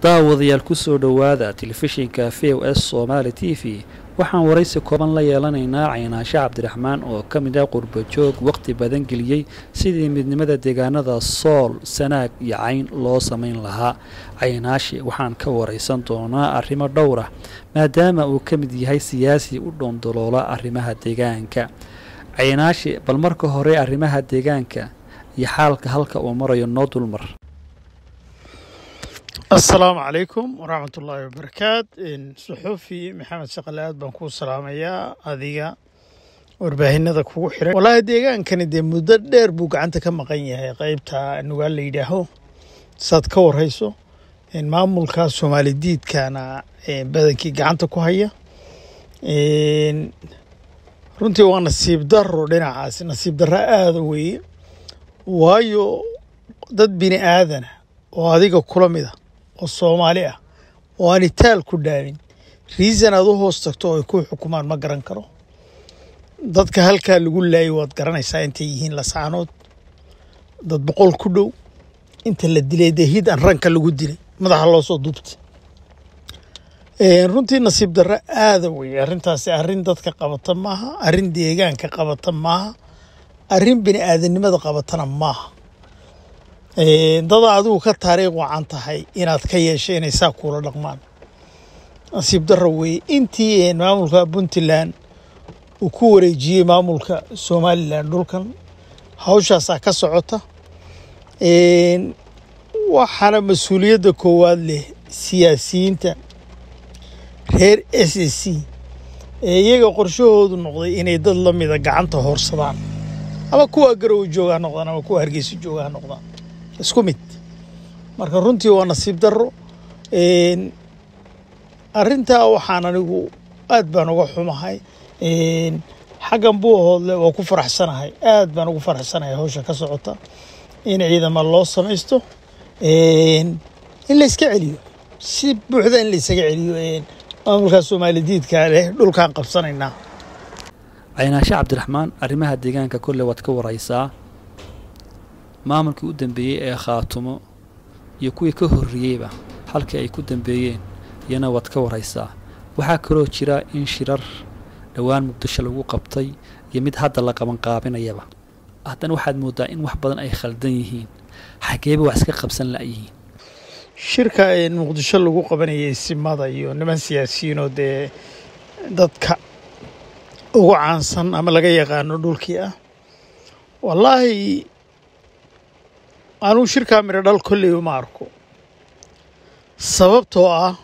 daawadayaal ku soo dhowaada telefishinka VOS Somali TV waxaan waraysi kooban la yeelanaynaa Caynaashe Cabdiraxmaan oo ka mid ah qurbo joog waqti badan geliyay sidii midnimada deegaanada Sool, Sanaag iyo Cayn loo sameyn lahaa. Caynaashe waxaan ka waraysan doonaa arrimo dhowr ah maadaama uu ka mid yahay siyaasi u dhoondoloola arrimaha deegaanka. Caynaashe bal marka hore arrimaha deegaanka iyo xaalka halka uu marayo noo dulmar. السلام عليكم ورحمة الله وبركاته. صحفي محمد شقلات بنكون سلام يا أذيع ورباهنا ذا كوحرة والله ديجان كان دي مدير بوق عنك كم قينية هي قيبتها إنه قال لي ده صاد كور هيسو إن معمول كاس ومال الديد كان بدك عنك كوهية إن رنتي وانا نصيب در ولنا عاس نصيب در آذوي وايو ضد بني آذن وهذيك كل مذا والصومالية وأنا تال كدامين ريزن هذا هو استقطاع يكون حكومان ما قرن كرو ضد كهالك اللي يقول لا يواد قرن يساعدين لسعنود ضد بقول كله أنت اللي دلي دهيد أن رنك اللي قدني ما ده الله صدقت رنتي نصيب در هذا ويا رنتاس أرين ضد كقبض معها أرين ديجان كقبض معها أرين بني آذن ماذا قبضنا معها dada adigu ka taariikh wacan tahay inaad ka yeesheynaysaa kula dhaqmaan nasiib darro weey intii maamulka Puntland uu ku wareejiyay maamulka Somaliland dhulkan hawshaas ka socota waxana mas'uuliyadda koowaad leh siyaasiyiinta reer SSC iyaga qorshahoodu noqday inay dad la mid ah gacanta horsadaan ama kuwa garow jooga noqdaan ama kuwa Hargeysa jooga noqdaan isku mid marka runtii waa nasiib darro arinta waxaan anigu aad baan uga xumahay xagan buu hoodle oo ku faraxsanahay aad baan ugu faraxsanahay hawsha ka socota in ciidamo loo sameesto in la iska celiyo si buuxda in la iska celiyo maamulka Soomaaliyeedka leh dhulkan qabsanaynaa. Caynaashe Cabdiraxmaan arrimaha deegaanka kulli wad ka waraysaa maamulkii u dambeeyay ee Khaatumo iyo kuwii ka horreeyayba halkii ay ku dambeeyeen yana wad ka waraysaa waxa kaloo jira in shirar dhawaan Muqdisho lagu qabtay iyo mid hadda la qaban qaabinayaba haddana waxaad moodaa in wax badan ay khaldan yihiin xageeba wax iska qabsan la'yihiin shirka ee Muqdisho lagu qabanayay simada iyo niman siyaasiyiin oo dadka ugu caansan ama laga yaqaan dhulkii ah wallahi أنا شركة من الدول كله ماركو سببتها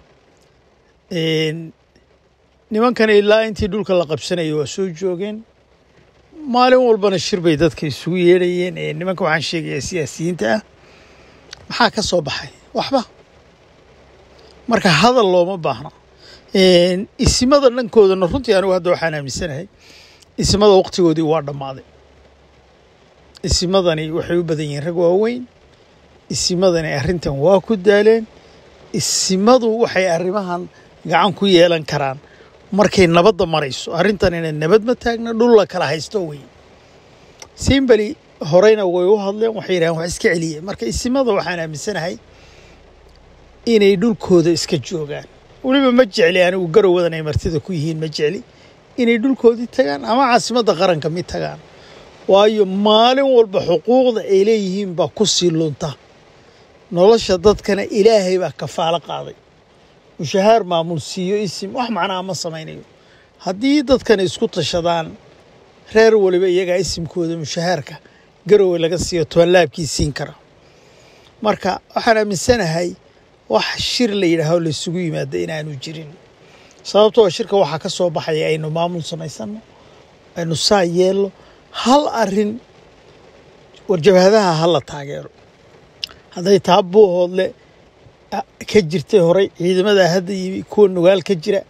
إن نمان كان إلا أنتي دول كلا قبسنا يواسو جوجين ما لهم والبنا الشربة يدك كيسويين نمان كم عن شيء سياسي أنت محاك الصباحي وحبة مركا هذا الله ما بحنا إن اسم هذا ننكود النفط يعني واحد وحنا من السنة هاي اسم هذا وقت ودي وارد ماضي isimadani waxay u badan yihiin rag waaweyn isimadani arrintan waa ku daaleen isimadu waxay arrimahan gacan ku yeelan karaan markay nabadda marayso arrintan inay nabad ma taagna dhul la kala haysto weey simbali horeyna way u hadleen waxay yiraahdeen wax iska celiyay marka isimada waxaan aaminsanahay inay dhulkooda iska joogaan waliba ma jecli anigu garowadan ay martida ku yihiin ma jecli inay dhulkoodii tagaan ama caasimadda qaranka mid tagaan waayo maalin walba xuquuqda ay leeyihiin baa ku sii lunta nolosha dadkana ilaahay baa kafaalo qaaday mushahar maamul siiyo isim wax macnaa ma samaynayo haddii dadkan isku tashadaan reer waliba iyaga isimkooda mushaharka garow laga siiyo toolaabkii siin kara marka waxaan aaminsanahay wax shir la yiraahdo la isugu yimaado inaanu jirin sababtoo shirka waxa ka soo baxay aynu maamul samaysano aynu saa yeelo hal arin warjabhadaha hal la taageero haday taabo hoodle ka jirtay horay ciidamada hadda kuwa nugaal ka jira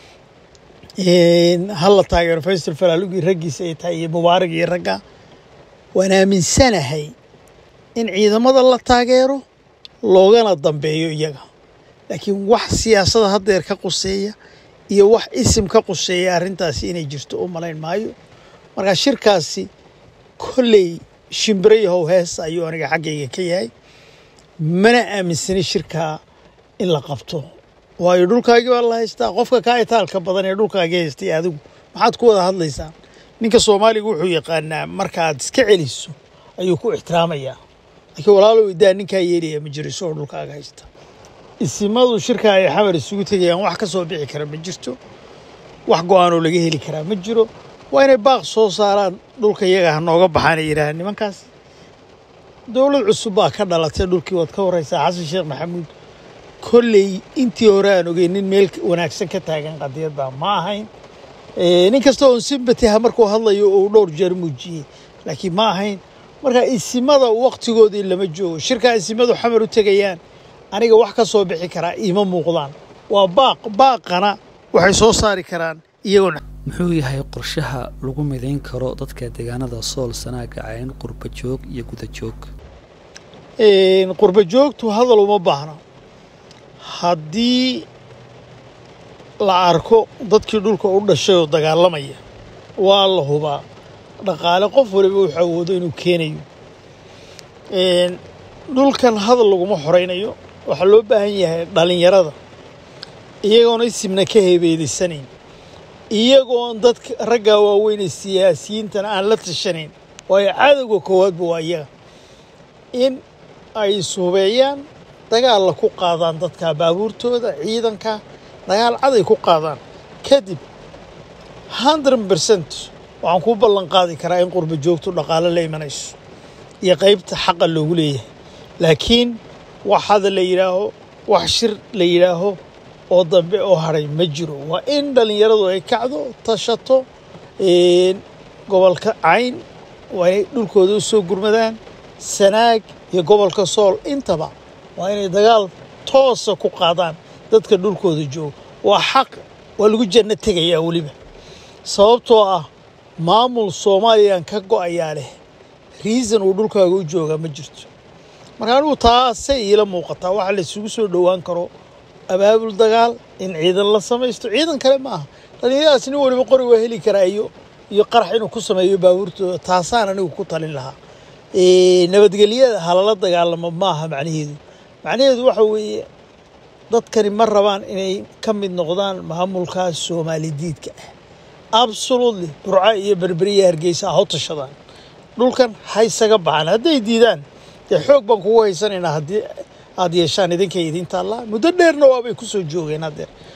hal la taageero Faysal Falaalugi ragiisa ay tahay Mubaarak iyo raga wana aaminsanahay in ciidamada la taageero loogana dambeeyo iyaga laakiin wax siyaasada hadda ka quseeya iyo wax isim ka quseeya arintaasi inay jirto oo malayn maayo marka shirkaasi kulli shimbiray hees ayuu aniga xaqayga ka yahay mana aaminsani shirka in la qabto waayo dhulkaagii baa la haystaa qofka kaa itaalka badan ee dhulkaagii haystay adigu maxaad ku wada hadlaysaa ninka Soomaaliga wuxuu yaqaanaa markaad iska celiso ayuu ku ixtiraamayaa laakiin walaalow idaa ninkaa yeelaya ma jiro soo dhulkaaga haysta isimadu shirka ay xamar isugu tagayaan wax ka soo bixi kara ma jirto wax go'aan oo laga heli karaa ma jiro waa inay baaq soo saaraan dhulka iyaga nooga baxaan ay yiraahdaan nimankaas dawlad cusub baa ka dhalatay dhulkii wad ka waraysaa xasan sheekh maxamuud kolley intii hore aan ogeynin meel wanaagsan ka taagan qadiyadda ma ahayn nin kasta oo sympathy markuu hadlayo oo dhowr jeer muujiyay laakiin ma ahayn marka isimada waqtigoodii lama joogo shirka isimadu xamar u tagayaan aniga wax ka soo bixi kara ima muuqdaan waa baaqana waxay soo saari karaan iyagoo muxuu yahay qorshaha lagu midayn karo dadka deegaanada Sool Sanaaga Cayn qurba joog iyo guda joog qurba joogtu hadal uma baahna haddii la arko dadkii dhulka u dhashay oo dagaalamaya waa la hubaa dhaqaale qof waliba wuxuu awoodo inuu keenayo dhulkan hadal laguma xoreynayo waxaa loo baahan yahay dhalinyarada iyagoon isimna ka heebeeysanayn iyagoon dadka ragga waaweyn ee siyaasiyiintana aan la tashanayn waayo cadowga koowaadba waa iyaga in ay suubeeyaan dagaal la ku qaadaan dadka baabuurtooda ciidanka dagaal cad ay ku qaadaan kadib 100% waxaan ku ballan qaadi karaa in qurba joogtu dhaqaale la imanayso iyo qaybta xaqa loogu leeyahay laakiin wax hada la yiraaho wax shir la yiraaho oo dambe oo haray ma jiro waa in dhalinyaradu ay kacdo tashato gobolka Cayn way dhulkooda u soo gurmadaan Sanaag iyo gobolka Sool intaba waa inay dagaal toos ku qaadaan dadka dhulkooda jooga waa xaq waa lagu janno tagayaa waliba sababtoo ah maamul Soomaaliyan ka go'ayaa leh reason uu dhulkaaga u jooga ma jirto marka uu taasay ila muuqata waxa la isugu soo dhawaan karo abaabul dagaal in ciidan la sameeyo ciidan kale ma aha dhalinyaradaas nin waliba qori waa heli karaayo iyo qarax inuu ku sameeyo baabuurtooda taasaan anigu ku talin lahaa nabadgelyada halala dagaalamo ma aha macnaheedu waxa weeye dadkani ma rabaan inay ka mid noqdaan maamulkaas Soomaali diidka absolutely Burca iyo Berberiya Hargeysa ha tashadaan dhulkan haysaga baxan haday diidaan xoog baan kugu haysanayna haddii aad yeeshaan idinka idinta Allah muddo dheerna waa bay ku soo joogeen hadda